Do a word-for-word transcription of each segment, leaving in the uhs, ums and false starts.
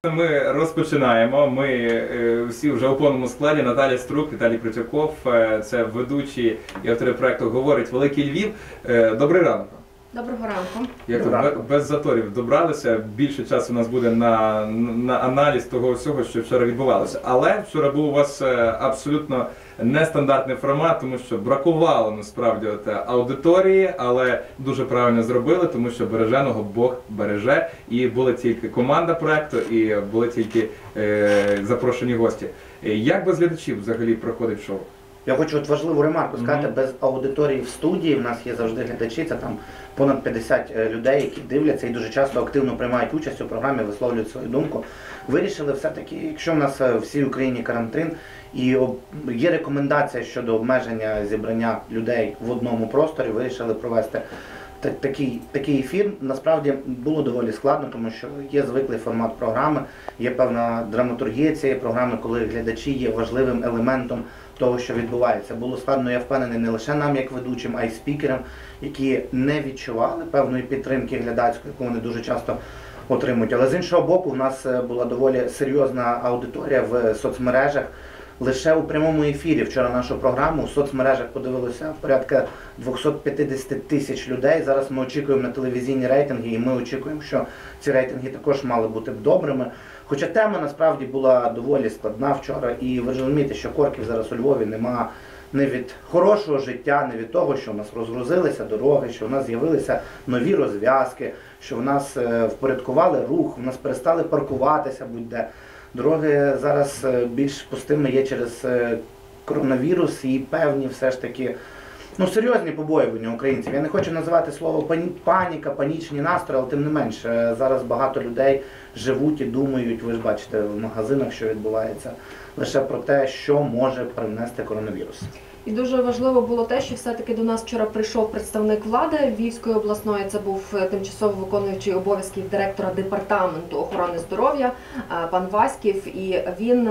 Ми розпочинаємо. Ми е, всі вже у повному складі. Наталя Струк, Віталій Кричаков, е, це ведучі і автори проекту «Говорить Великий Львів». Е, добрий ранок. Доброго ранку. Як тут без заторів добралися, більше часу у нас буде на, на аналіз того всього, що вчора відбувалося. Але вчора був у вас абсолютно нестандартний формат, тому що бракувало насправді от аудиторії, але дуже правильно зробили, тому що береженого Бог береже. І була тільки команда проекту, і були тільки е, запрошені гості. Як без глядачів взагалі проходить шоу? Я хочу от важливу ремарку сказати, mm-hmm. без аудиторії в студії, в нас є завжди глядачі, це там понад п'ятдесят людей, які дивляться і дуже часто активно приймають участь у програмі, висловлюють свою думку. Вирішили все-таки, якщо в нас в всій Україні карантин і є рекомендація щодо обмеження зібрання людей в одному просторі, вирішили провести такий, такий ефір. Насправді було доволі складно, тому що є звиклий формат програми, є певна драматургія цієї програми, коли глядачі є важливим елементом того, що відбувається. Було складно, я впевнений, не лише нам, як ведучим, а й спікерам, які не відчували певної підтримки глядацької, яку вони дуже часто отримують. Але з іншого боку, в нас була доволі серйозна аудиторія в соцмережах. Лише у прямому ефірі вчора нашу програму в соцмережах подивилося порядка двісті п'ятдесят тисяч людей. Зараз ми очікуємо на телевізійні рейтинги, і ми очікуємо, що ці рейтинги також мали бути добрими. Хоча тема насправді була доволі складна вчора, і ви розумієте, що корків зараз у Львові нема не від хорошого життя, не від того, що в нас розгрузилися дороги, що в нас з'явилися нові розв'язки, що в нас впорядкували рух, в нас перестали паркуватися будь-де. Дороги зараз більш пустими є через коронавірус і певні все ж таки ну, серйозні побоювання українців. Я не хочу називати слово пані, паніка, панічні настрої, але тим не менше, зараз багато людей живуть і думають, ви ж бачите в магазинах, що відбувається, лише про те, що може принести коронавірус. І дуже важливо було те, що все-таки до нас вчора прийшов представник влади Львівської обласної, це був тимчасово виконуючий обов'язків директора департаменту охорони здоров'я, пан Васьків, і він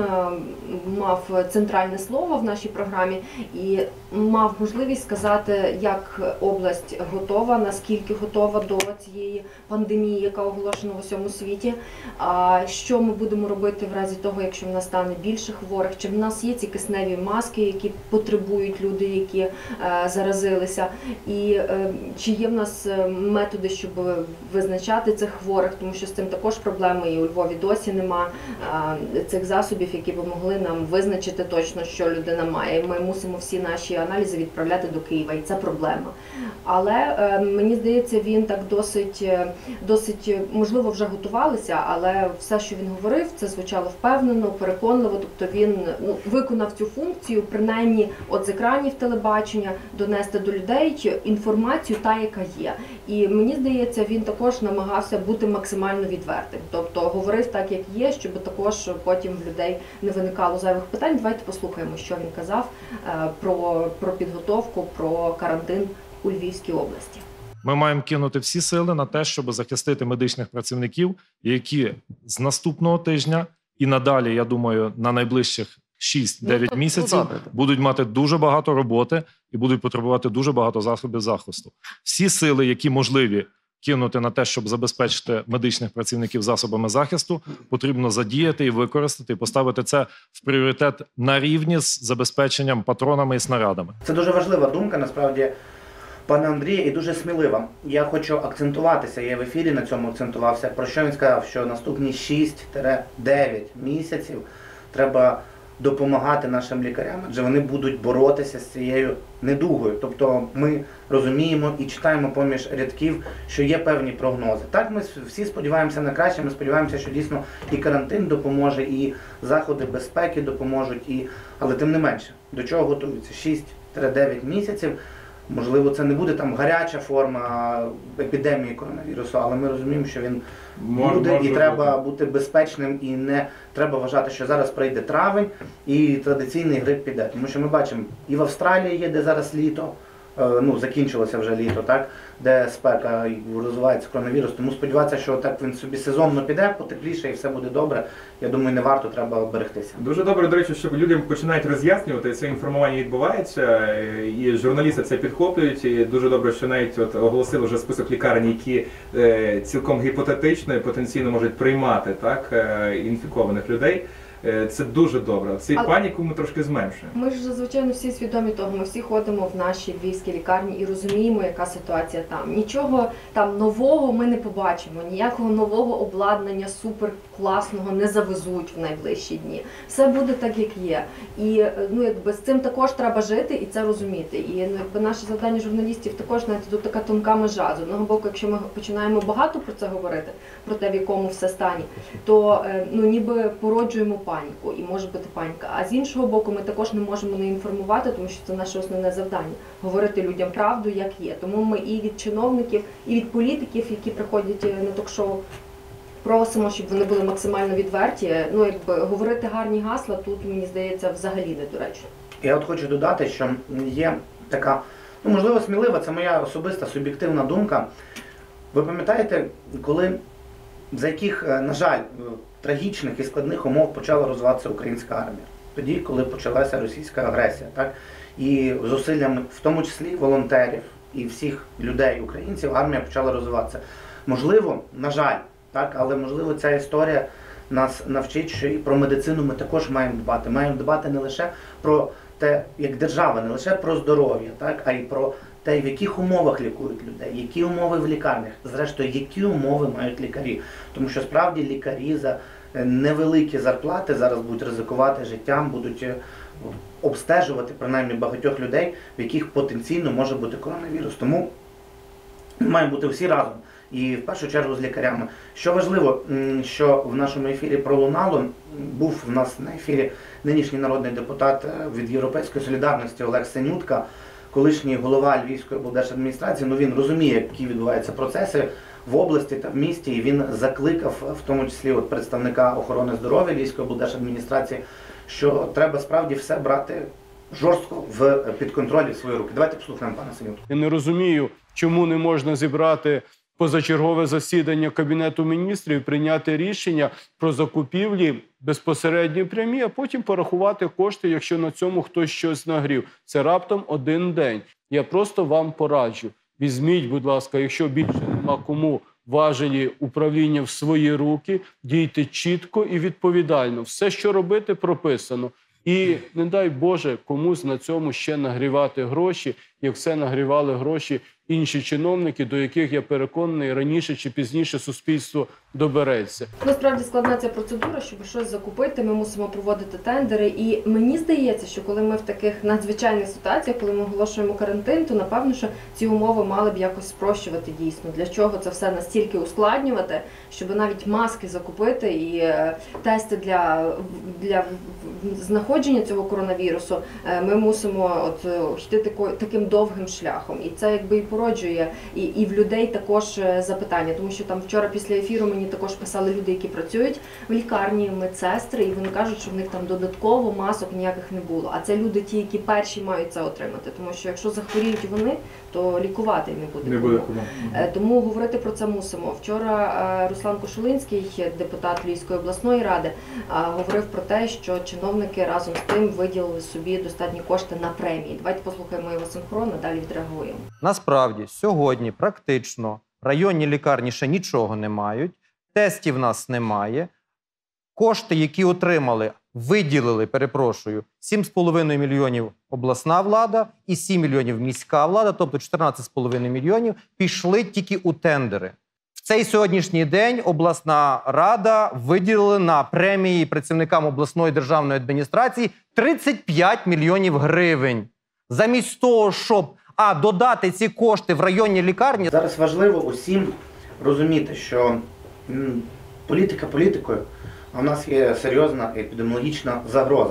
мав центральне слово в нашій програмі і мав можливість сказати, як область готова, наскільки готова до цієї пандемії, яка оголошена в усьому світі, що ми будемо робити в разі того, якщо в нас стане більше хворих, чи в нас є ці кисневі маски, які потребують люди, які е, заразилися, і е, чи є в нас методи, щоб визначати цих хворих, тому що з цим також проблеми, і у Львові досі нема е, цих засобів, які б могли нам визначити точно, що людина має. Ми мусимо всі наші аналізи відправляти до Києва, і це проблема. Але е, мені здається, він так досить, досить, можливо, вже готувалися, але все, що він говорив, це звучало впевнено, переконливо, тобто він ну, виконав цю функцію, принаймні от з екранів телебачення донести до людей інформацію та, яка є. І мені здається, він також намагався бути максимально відвертим. Тобто говорив так, як є, щоб також потім в людей не виникало зайвих питань. Давайте послухаємо, що він казав про, про підготовку, про карантин у Львівській області. Ми маємо кинути всі сили на те, щоб захистити медичних працівників, які з наступного тижня і надалі, я думаю, на найближчих шість-дев'ять ну, місяців ну, будуть мати дуже багато роботи і будуть потребувати дуже багато засобів захисту. Всі сили, які можливі кинути на те, щоб забезпечити медичних працівників засобами захисту, потрібно задіяти і використати, і поставити це в пріоритет на рівні з забезпеченням патронами і снарядами. Це дуже важлива думка, насправді, пане Андрію, і дуже смілива. Я хочу акцентуватися, я в ефірі на цьому акцентувався, про що він сказав, що наступні шість-дев'ять місяців треба допомагати нашим лікарям, адже вони будуть боротися з цією недугою. Тобто ми розуміємо і читаємо поміж рядків, що є певні прогнози. Так, ми всі сподіваємося на краще, ми сподіваємося, що дійсно і карантин допоможе, і заходи безпеки допоможуть, і... але тим не менше, до чого готуються? шість-дев'ять місяців. Можливо, це не буде там гаряча форма епідемії коронавірусу, але ми розуміємо, що він буде, може, і треба бути безпечним, і не треба вважати, що зараз прийде травень і традиційний грип піде. Тому що ми бачимо, і в Австралії є, де зараз літо, ну, закінчилося вже літо, так, де спека і розвивається коронавірус. Тому сподіватися, що так він собі сезонно піде, потепліше і все буде добре. Я думаю, не варто, треба берегтися. Дуже добре, до речі, що людям починають роз'яснювати, це інформування відбувається, і журналісти це підхоплюють, і дуже добре, що навіть от оголосили вже список лікарень, які е, цілком гіпотетично і потенційно можуть приймати, так, е, інфікованих людей. Це дуже добре. Цю Але паніку ми трошки зменшуємо. Ми ж, звичайно, всі свідомі того, ми всі ходимо в наші львівські лікарні і розуміємо, яка ситуація там. Нічого там нового ми не побачимо, ніякого нового обладнання супер класного не завезуть в найближчі дні. Все буде так, як є. І ну, якби, з цим також треба жити і це розуміти. І ну, якби, наше завдання журналістів також, знаєте, тут така тонка межа. З одного боку, якщо ми починаємо багато про це говорити, про те, в якому все стані, то ну, ніби породжуємо паніку, і може бути паніка. А з іншого боку, ми також не можемо не інформувати, тому що це наше основне завдання – говорити людям правду, як є. Тому ми і від чиновників, і від політиків, які приходять на ток-шоу, просимо, щоб вони були максимально відверті. Ну, якби говорити гарні гасла тут, мені здається, взагалі недоречно. Я от хочу додати, що є така, ну, можливо, смілива, це моя особиста суб'єктивна думка. Ви пам'ятаєте, коли, за яких, на жаль, трагічних і складних умов почала розвиватися українська армія? Тоді, коли почалася російська агресія, так? І зусиллями, в тому числі волонтерів і всіх людей, українців, армія почала розвиватися. Можливо, на жаль, так, але можливо ця історія нас навчить, що і про медицину ми також маємо дбати. Маємо дбати не лише про те, як держава, не лише про здоров'я, так, а й про те, в яких умовах лікують людей, які умови в лікарнях, зрештою, які умови мають лікарі. Тому що справді лікарі за невеликі зарплати зараз будуть ризикувати життям, будуть обстежувати принаймні багатьох людей, в яких потенційно може бути коронавірус. Тому ми маємо бути всі разом. І в першу чергу з лікарями. Що важливо, що в нашому ефірі пролунало, був в нас на ефірі нинішній народний депутат від Європейської солідарності Олег Синютка, колишній голова Львівської облдержадміністрації. Ну, він розуміє, які відбуваються процеси в області та в місті, і він закликав, в тому числі от представника охорони здоров'я Львівської облдержадміністрації, що треба справді все брати жорстко в підконтролі в свої руки. Давайте послухаємо пана Синютку. Я не розумію, чому не можна зібрати позачергове засідання Кабінету міністрів, прийняти рішення про закупівлі безпосередньо прямі, а потім порахувати кошти, якщо на цьому хтось щось нагрів. Це раптом один день. Я просто вам пораджу. Візьміть, будь ласка, якщо більше нема кому важелі управління в свої руки, дійте чітко і відповідально. Все, що робити, прописано. І, не дай Боже, комусь на цьому ще нагрівати гроші, як все нагрівали гроші інші чиновники, до яких, я переконаний, раніше чи пізніше суспільство добереться. Насправді складна ця процедура, щоб щось закупити, ми мусимо проводити тендери. І мені здається, що коли ми в таких надзвичайних ситуаціях, коли ми оголошуємо карантин, то напевно, що ці умови мали б якось спрощувати дійсно. Для чого це все настільки ускладнювати, щоб навіть маски закупити і е, тести для, для знаходження цього коронавірусу, е, ми мусимо от, йти тако, таким довгим шляхом. І це якби і породжує і, і в людей також запитання, тому що там вчора після ефіру мені також писали люди, які працюють в лікарні, медсестри, і вони кажуть, що в них там додатково масок ніяких не було. А це люди ті, які перші мають це отримати, тому що якщо захворіють вони, то лікувати не буде. Не буде кому. Тому говорити про це мусимо. Вчора Руслан Кошулинський, депутат Львівської обласної ради, говорив про те, що чиновники разом з тим виділили собі достатні кошти на премії. Давайте послухаємо його синхронно, далі відреагуємо. Насправді, сьогодні практично районні лікарні ще нічого не мають, тестів в нас немає. Кошти, які отримали, виділили, перепрошую, сім з половиною мільйонів обласна влада і сім мільйонів міська влада, тобто чотирнадцять з половиною мільйонів, пішли тільки у тендери. В цей сьогоднішній день обласна рада виділила на премії працівникам обласної державної адміністрації тридцять п'ять мільйонів гривень. Замість того, щоб а додати ці кошти в районні лікарні. Зараз важливо усім розуміти, що м, політика політикою, а в нас є серйозна епідеміологічна загроза.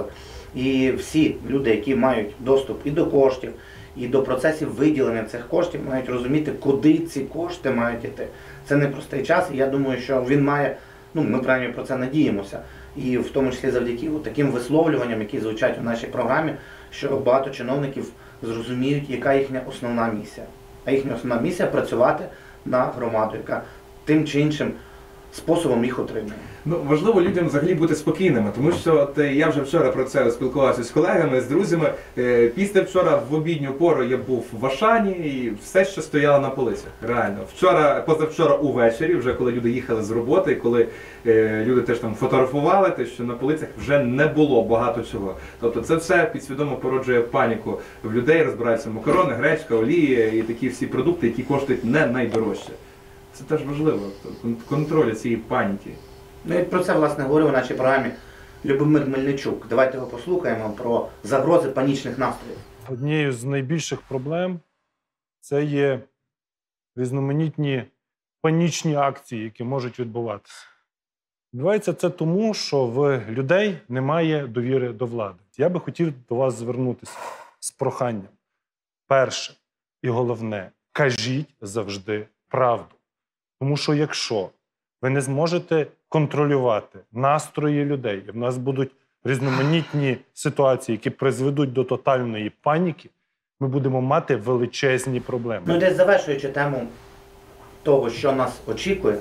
І всі люди, які мають доступ і до коштів, і до процесів виділення цих коштів, мають розуміти, куди ці кошти мають йти. Це непростий час, і я думаю, що він має, ну ми принаймні про це надіємося, і в тому числі завдяки таким висловлюванням, які звучать у нашій програмі, що багато чиновників зрозуміють, яка їхня основна місія. А їхня основна місія – працювати на громаду, яка тим чи іншим способом їх отримує. Ну, важливо людям взагалі бути спокійними, тому що от, я вже вчора про це спілкувався з колегами, з друзями. Е, Після вчора в обідню пору я був в Ашані і все, що стояло на полицях. Реально. Вчора, позавчора увечері, вже коли люди їхали з роботи, коли е, люди теж там фотографували, те, що на полицях вже не було багато чого. Тобто це все підсвідомо породжує паніку в людей, розбираються макарони, гречка, олія і такі всі продукти, які коштують не найдорожче. Це теж важливо, контроль цієї паніки. Ну і про це, власне, говорив у нашій програмі Любомир Мельничук. Давайте його послухаємо про загрози панічних настроїв. Однією з найбільших проблем це є різноманітні панічні акції, які можуть відбуватися. Відбувається це тому, що в людей немає довіри до влади. Я би хотів до вас звернутися з проханням. Перше і головне – кажіть завжди правду. Тому що якщо ви не зможете контролювати настрої людей, і в нас будуть різноманітні ситуації, які призведуть до тотальної паніки, ми будемо мати величезні проблеми. Ну, десь завершуючи тему того, що нас очікує,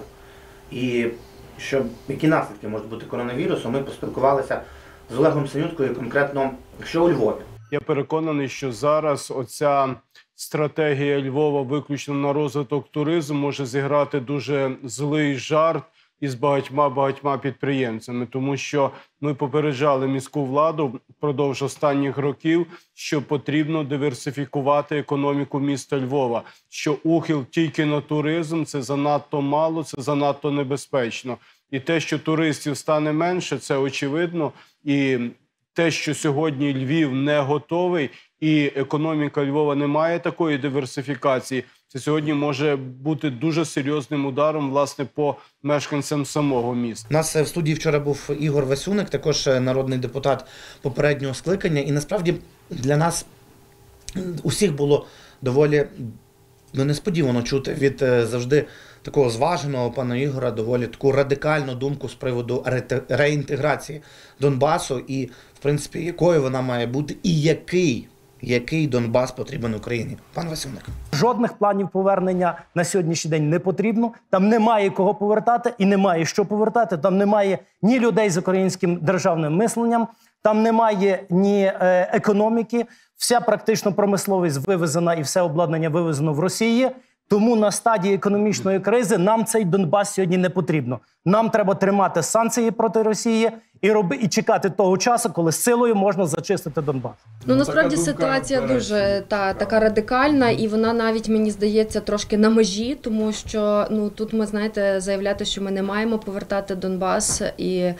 і що, які наслідки можуть бути коронавірусу, ми поспілкувалися з Олегом Синюткою, конкретно, що у Львові. Я переконаний, що зараз оця стратегія Львова виключно на розвиток туризму може зіграти дуже злий жарт із багатьма-багатьма підприємцями, тому що ми попереджали міську владу впродовж останніх років, що потрібно диверсифікувати економіку міста Львова, що ухил тільки на туризм – це занадто мало, це занадто небезпечно. І те, що туристів стане менше, це очевидно, і те, що сьогодні Львів не готовий і економіка Львова не має такої диверсифікації, це сьогодні може бути дуже серйозним ударом, власне, по мешканцям самого міста. У нас в студії вчора був Ігор Васюник, також народний депутат попереднього скликання. І насправді для нас усіх було доволі ну, несподівано чути від завжди такого зваженого пана Ігора доволі таку радикальну думку з приводу ре- реінтеграції Донбасу і, в принципі, якою вона має бути і який, який Донбас потрібен Україні. Пан Васюник. Жодних планів повернення на сьогоднішній день не потрібно. Там немає кого повертати і немає що повертати. Там немає ні людей з українським державним мисленням, там немає ні е, економіки. Вся практично промисловість вивезена і все обладнання вивезено в Росії. Тому на стадії економічної кризи нам цей Донбас сьогодні не потрібно. Нам треба тримати санкції проти Росії і роби і чекати того часу, коли силою можна зачистити Донбас. Ну, насправді така думка, ситуація до речі, дуже та така радикальна, і вона навіть, мені здається, трошки на межі, тому що ну тут ми знаєте заявляти, що ми не маємо повертати Донбас, і е,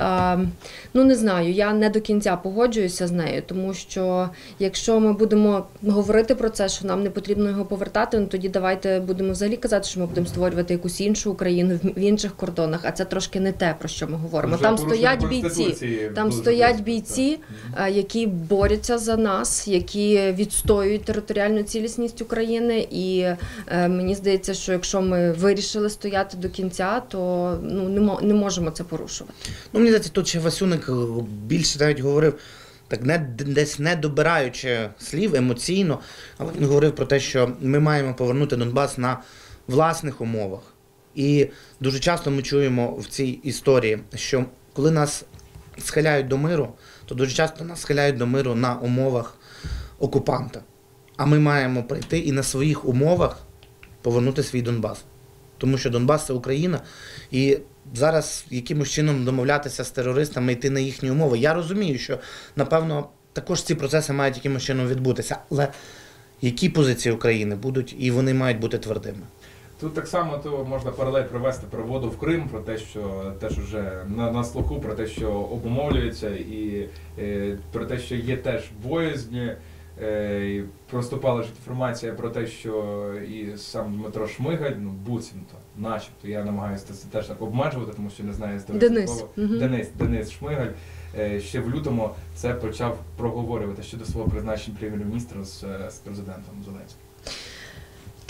ну не знаю, я не до кінця погоджуюся з нею, тому що якщо ми будемо говорити про це, що нам не потрібно його повертати, ну тоді давайте будемо взагалі казати, що ми будемо створювати якусь іншу Україну в інших кордонах, а це трошки не те, про що ми говоримо. Вже Там порушення стоять бійці, Конституції там дуже стоять близько, бійці, так. які борються за нас, які відстоюють територіальну цілісність України. І е, мені здається, що якщо ми вирішили стояти до кінця, то ну не, мо- не можемо це порушувати. Ну, мені здається, тут ще Васюник більше навіть говорив, так не, десь не добираючи слів емоційно, але він говорив про те, що ми маємо повернути Донбас на власних умовах. І дуже часто ми чуємо в цій історії, що коли нас схиляють до миру, то дуже часто нас схиляють до миру на умовах окупанта. А ми маємо прийти і на своїх умовах повернути свій Донбас. Тому що Донбас – це Україна, і зараз якимось чином домовлятися з терористами, йти на їхні умови. Я розумію, що, напевно, також ці процеси мають якимось чином відбутися, але які позиції України будуть, і вони мають бути твердими. Тут так само то можна паралель провести про воду в Крим, про те, що теж уже на, на слуху, про те, що обумовлюється, і е, про те, що є теж боязнь. Е, і проступала ж інформація про те, що і сам Дмитро Шмигаль, ну буцімто, начебто, я намагаюся це теж так обмежувати, тому що не знаю з Денис. слова. Угу. Денис, Денис Шмигаль е, ще в лютому це почав проговорювати щодо свого призначення прем'єр-міністра з, з президентом Зеленським.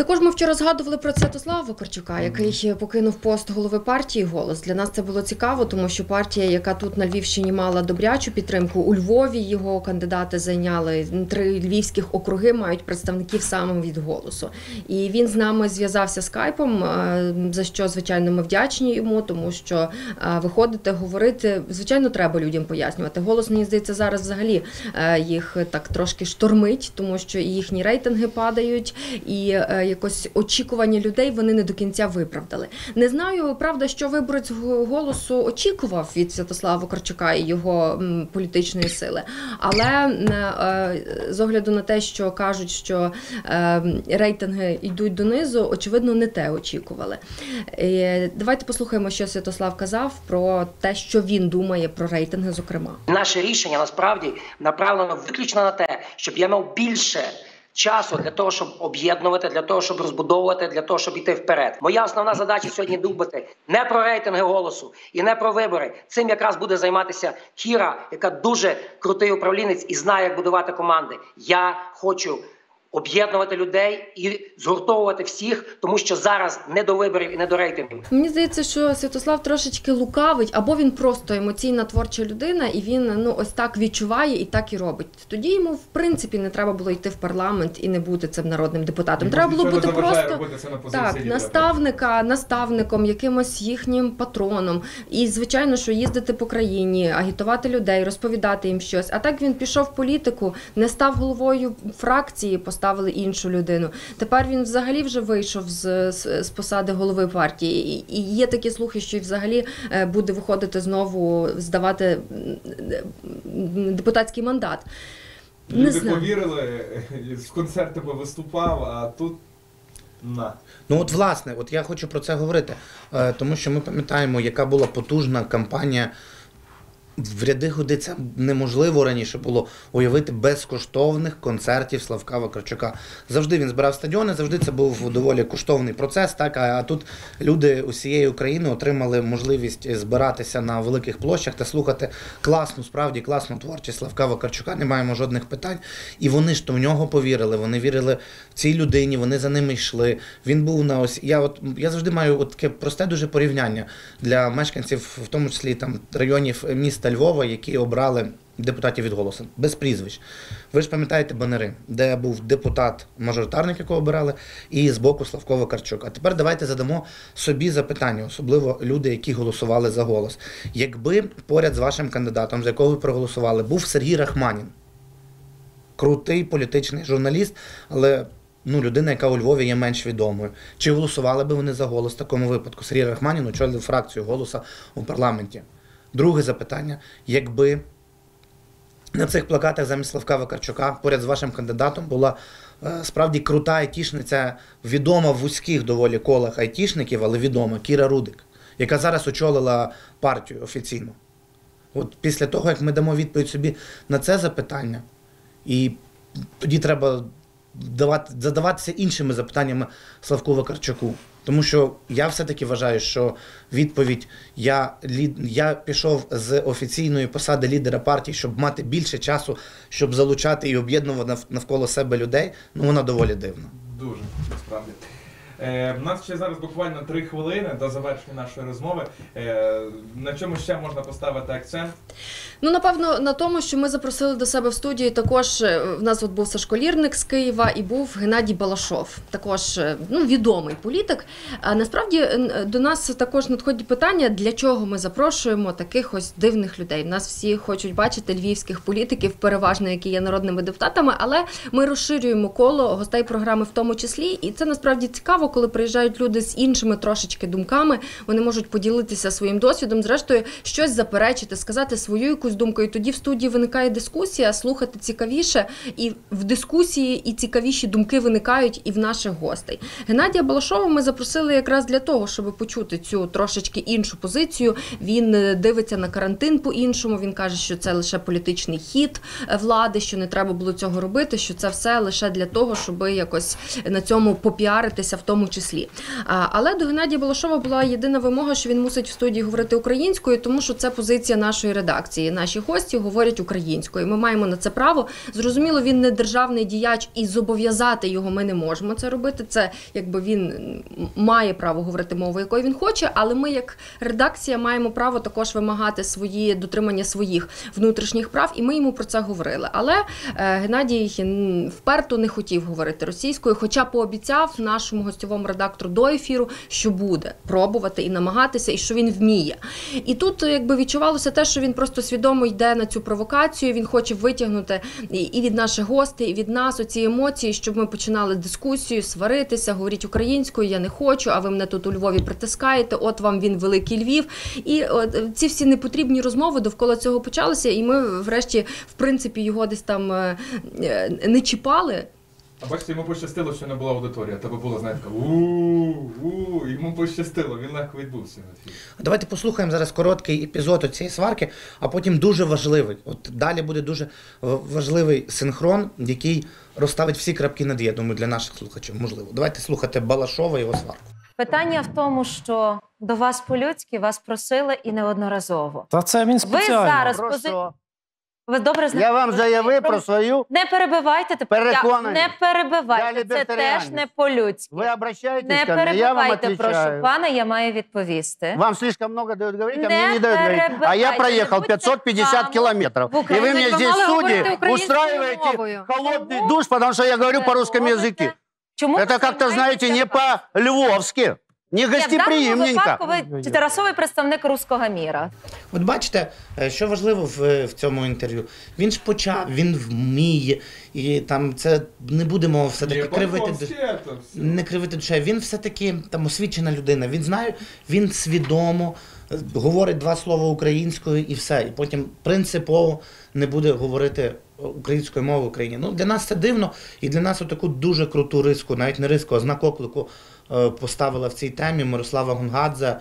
Також ми вчора згадували про Святослава Вакарчука, який покинув пост голови партії «Голос». Для нас це було цікаво, тому що партія, яка тут на Львівщині мала добрячу підтримку, у Львові його кандидати зайняли, три львівських округи мають представників саме від «Голосу». І він з нами зв'язався скайпом, за що, звичайно, ми вдячні йому, тому що виходити, говорити, звичайно, треба людям пояснювати. «Голос», мені здається, зараз взагалі їх так трошки штормить, тому що і їхні рейтинги падають, і якось очікування людей вони не до кінця виправдали. Не знаю, правда, що виборець «Голосу» очікував від Святослава Вакарчука і його м, політичної сили, але е, з огляду на те, що кажуть, що е, рейтинги йдуть донизу, очевидно, не те очікували. Е, давайте послухаємо, що Святослав казав про те, що він думає про рейтинги, зокрема. Наше рішення, насправді, направлено виключно на те, щоб я мав більше часу для того, щоб об'єднувати, для того, щоб розбудовувати, для того, щоб йти вперед. Моя основна задача сьогодні думати не про рейтинги «Голосу» і не про вибори. Цим якраз буде займатися Кіра, яка дуже крутий управлінець і знає, як будувати команди. Я хочу об'єднувати людей і згуртовувати всіх, тому що зараз не до виборів і не до рейтингів. Мені здається, що Святослав трошечки лукавить, або він просто емоційна творча людина, і він ну ось так відчуває і так і робить. Тоді йому, в принципі, не треба було йти в парламент і не бути цим народним депутатом. Він Треба було бути просто так, лідера. наставника, наставником, якимось їхнім патроном. І, звичайно, що їздити по країні, агітувати людей, розповідати їм щось. А так він пішов в політику, не став головою фракції, поставили іншу людину. Тепер він взагалі вже вийшов з, з, з посади голови партії. І, і є такі слухи, що і взагалі буде виходити знову, здавати депутатський мандат. Не Люди знаю. повірили, з концертами виступав, а тут на. Ну от власне, от я хочу про це говорити, е, тому що ми пам'ятаємо, яка була потужна кампанія. В ряди годи це неможливо раніше було уявити безкоштовних концертів Славка Вакарчука. Завжди він збирав стадіони, завжди це був доволі коштовний процес, так, а тут люди усієї України отримали можливість збиратися на великих площах та слухати класну, справді класну творчість Славка Вакарчука, не маємо жодних питань. І вони ж то в нього повірили, вони вірили в цій людині, вони за ними йшли. Він був на ось, я от я завжди маю от таке просте дуже порівняння для мешканців, в тому числі там районів міста Львова, які обрали депутатів від «Голосу», без прізвищ. Ви ж пам'ятаєте банери, де був депутат-мажоритарник, якого обирали, і з боку Славко Вакарчук. А тепер давайте задамо собі запитання, особливо люди, які голосували за «Голос». Якби поряд з вашим кандидатом, за якого ви проголосували, був Сергій Рахманін, крутий політичний журналіст, але ну, людина, яка у Львові є менш відомою. Чи голосували би вони за «Голос» в такому випадку? Сергій Рахманін очолив фракцію «Голоса» у парламенті. Друге запитання. Якби на цих плакатах замість Славка Вакарчука поряд з вашим кандидатом була е, справді крута айтішниця, відома в вузьких доволі колах айтішників, але відома, Кіра Рудик, яка зараз очолила партію офіційно. От після того, як ми дамо відповідь собі на це запитання, і тоді треба давати, задаватися іншими запитаннями Славку Вакарчуку. Тому що я все-таки вважаю, що відповідь я, я пішов з офіційної посади лідера партії, щоб мати більше часу, щоб залучати і об'єднувати навколо себе людей, ну вона доволі дивна. Дуже, насправді. Е, у нас ще зараз буквально три хвилини до завершення нашої розмови. Е, на чому ще можна поставити акцент? Ну, напевно, на тому, що ми запросили до себе в студію також, в нас от був Сашко Лірник з Києва і був Геннадій Балашов, також ну, відомий політик. А насправді до нас також надходять питання, для чого ми запрошуємо таких ось дивних людей. Нас всі хочуть бачити львівських політиків, переважно, які є народними депутатами, але ми розширюємо коло гостей програми в тому числі, і це насправді цікаво, коли приїжджають люди з іншими трошечки думками, вони можуть поділитися своїм досвідом, зрештою, щось заперечити, сказати свою якусь думку, і тоді в студії виникає дискусія, слухати цікавіше, і в дискусії і цікавіші думки виникають і в наших гостей. Геннадія Балашова ми запросили якраз для того, щоб почути цю трошечки іншу позицію. Він дивиться на карантин по-іншому, він каже, що це лише політичний хід влади, що не треба було цього робити, що це все лише для того, щоб якось на цьому попіаритися в тому тому числі. А, але до Геннадія Балашова була єдина вимога, що він мусить в студії говорити українською, тому що це позиція нашої редакції. Наші гості говорять українською. Ми маємо на це право. Зрозуміло, він не державний діяч і зобов'язати його ми не можемо це робити. Це якби він має право говорити мовою, якою він хоче, але ми як редакція маємо право також вимагати свої дотримання своїх внутрішніх прав, і ми йому про це говорили. Але е, Геннадій вперто не хотів говорити російською, хоча пообіцяв нашому гостьовому редактору до ефіру, що буде пробувати і намагатися, і що він вміє. І тут якби відчувалося те, що він просто свідомо йде на цю провокацію, він хоче витягнути і від наших гостей, і від нас оці емоції, щоб ми починали дискусію, сваритися, говорити українською, я не хочу, а ви мене тут у Львові притискаєте, от вам він великий Львів. І от, ці всі непотрібні розмови довкола цього почалися, і ми врешті, в принципі, його десь там е, не чіпали. А бачите, йому пощастило, що не була аудиторія. Тебе було, знаєте, у-у-у, йому пощастило, він легко відбувся. Давайте послухаємо зараз короткий епізод цієї сварки, а потім дуже важливий. От далі буде дуже важливий синхрон, який розставить всі крапки над «і», я думаю, для наших слухачів, можливо. Давайте слухати Балашова і його сварку. Питання в тому, що до вас по-людськи вас просили і неодноразово. Та це він Ви спеціально. зараз Про пози... що? Ви добре знаєте. Я вам заявив про свою... Не перебивайте тепер. Я... Переконаний. Не Я перебивайте. Це лібертаріанець. теж не по-людськи. Вы обращаетесь Не ко мне, я вам перебивайте, прошу отвечаю. пана, я маю відповісти. Вам слишком много дают говорить, а Не мне не дают говорить. А я перебивайте, проехал не будьте пятьсот пятьдесят хамом. километров. В И Україні вы мне ви здесь, мали говорити судьи, українською устраиваете мовою. холодный Чому душ, потому что я говорю ви по русскому робите? языке. Чому ви Это как-то, знаете, не займаєтеся по-львовски, не Ні, в даному гостеприимненько. випадку ви терасовий представник руського міра. От бачите, що важливо в, в цьому інтерв'ю. Він ж почав, він вміє, і там це не будемо все-таки кривити. Не кривити душе. Він все-таки там освічена людина. Він знає, він свідомо говорить два слова українською і все. І потім принципово не буде говорити українською мовою в Україні. Ну, для нас це дивно, і для нас отаку дуже круту риску, навіть не риску, а знак оклику поставила в цій темі Мирослава Гонгадзе,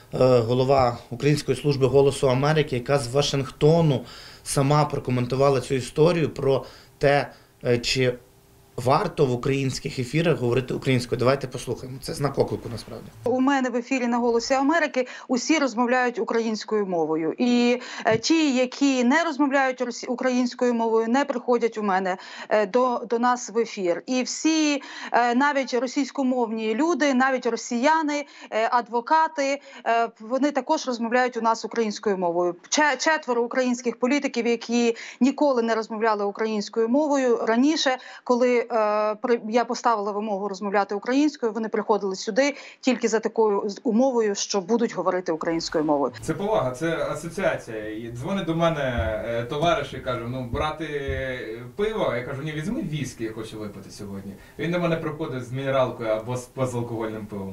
голова Української служби «Голосу Америки», яка з Вашингтону сама прокоментувала цю історію про те, чи варто в українських ефірах говорити українською. Давайте послухаємо. Це знак оклику, насправді. У мене в ефірі на «Голосі Америки» усі розмовляють українською мовою. І ті, які не розмовляють українською мовою, не приходять у мене до, до нас в ефір. І всі, навіть російськомовні люди, навіть росіяни, адвокати, вони також розмовляють у нас українською мовою. Четверо українських політиків, які ніколи не розмовляли українською мовою раніше, коли я поставила вимогу розмовляти українською, вони приходили сюди тільки за такою умовою, що будуть говорити українською мовою. Це повага, це асоціація. І дзвонить до мене товариш і каже, ну, брати пиво, я кажу, ні, візьми віскі, я хочу випити сьогодні. Він до мене приходить з мінералкою або з безалкогольним пивом.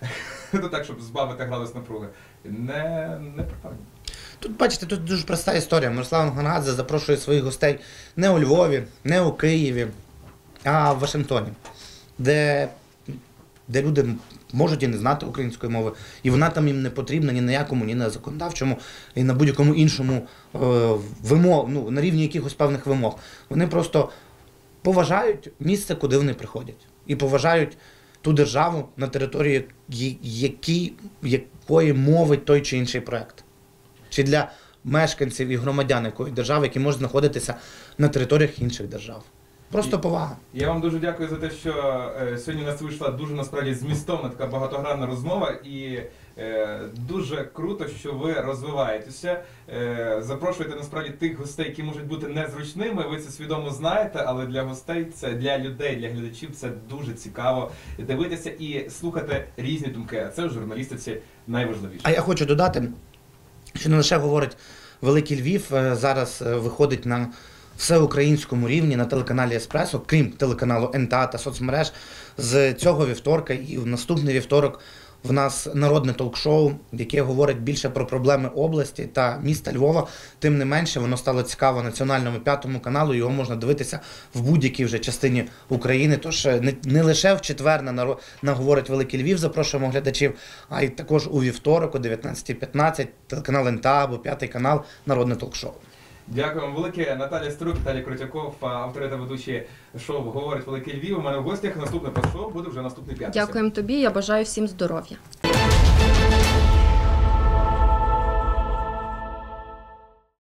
Ну так, щоб збавити градус напруги. Не, не правильно. Тут, бачите, тут дуже проста історія. Мирослава Гонгадзе запрошує своїх гостей не у Львові, не у Києві, а в Вашингтоні, де, де люди можуть і не знати української мови, і вона там їм не потрібна ні на якому, ні на законодавчому, і на будь-якому іншому е, вимог, ну, на рівні якихось певних вимог. Вони просто поважають місце, куди вони приходять, і поважають ту державу, на території які, якої мовить той чи інший проєкт. Чи для мешканців і громадян якої держави, які можуть знаходитися на територіях інших держав. Просто повага. Я вам дуже дякую за те, що е, сьогодні у нас вийшла дуже насправді змістовна така багатогранна розмова, і е, дуже круто, що ви розвиваєтеся, е, запрошуєте насправді тих гостей, які можуть бути незручними, ви це свідомо знаєте, але для гостей, це для людей, для глядачів це дуже цікаво дивитися і слухати різні думки, а це в журналістиці найважливіше. А я хочу додати, що не лише говорить Великий Львів, зараз виходить на всеукраїнському рівні на телеканалі «Еспресо», крім телеканалу ен те а та соцмереж, з цього вівторка і в наступний вівторок в нас народне ток-шоу, яке говорить більше про проблеми області та міста Львова. Тим не менше, воно стало цікаво національному п'ятому каналу, його можна дивитися в будь-якій вже частині України. Тож не, не лише в четвер на, народ, на «Говорить Великий Львів» запрошуємо глядачів, а й також у вівторок о дев'ятнадцятій п'ятнадцять телеканал ен те а або п'ятий канал народне ток-шоу. Дякую вам велике. Наталя Струк, Віталій Крутяков, автори та ведучі шоу «Говорить Великий Львів». У мене в гостях наступне шоу буде вже наступний п'ятниця. Дякуємо тобі. Я бажаю всім здоров'я.